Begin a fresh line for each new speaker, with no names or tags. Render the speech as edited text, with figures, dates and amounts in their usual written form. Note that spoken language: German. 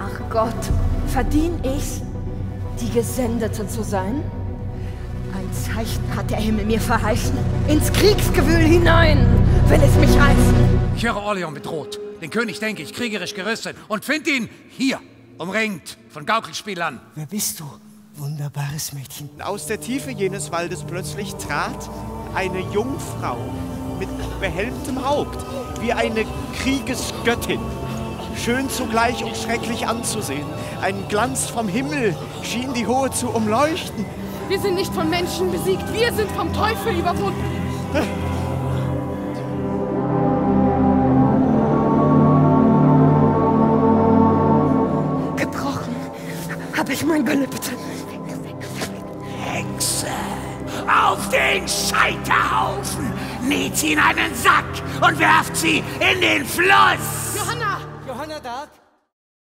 Ach Gott, verdien ich's, die Gesendete zu sein? Ein Zeichen hat der Himmel mir verheißen. Ins Kriegsgewühl hinein will es mich reißen.
Ich höre Orleans bedroht. Den König, denke ich, kriegerisch gerüstet. Und find ihn hier, umringt von Gaukelspielern.
Wer bist du, wunderbares Mädchen?
Aus der Tiefe jenes Waldes plötzlich trat eine Jungfrau mit behelmtem Haupt, wie eine Kriegesgöttin. Schön zugleich und schrecklich anzusehen. Ein Glanz vom Himmel schien die Hohe zu umleuchten.
Wir sind nicht von Menschen besiegt, wir sind vom Teufel überwunden.
Gebrochen habe ich mein Gelübde.
Hexe, auf den Scheiterhaufen! Näht sie in einen Sack und werft sie in den Fluss!
Johanna!
Johanna Dark?